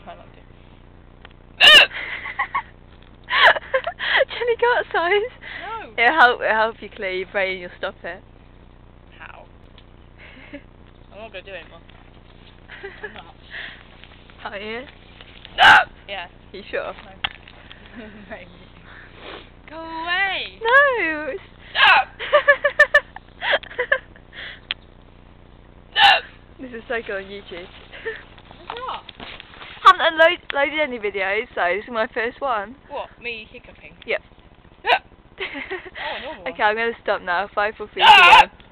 try not to. Jenny, go outside. No. It'll help you clear your brain. You'll stop it. How? I'm not gonna do it anymore. I'm not. Are you? No. Yeah. You sure? No. Go away. No. Stop. No. This is so good on YouTube. It's not. Haven't loaded any videos, so this is my first one. What? Me hiccuping? Yep. Oh, normal. Okay, I'm going to stop now. 5, 4, 3, 2, 1.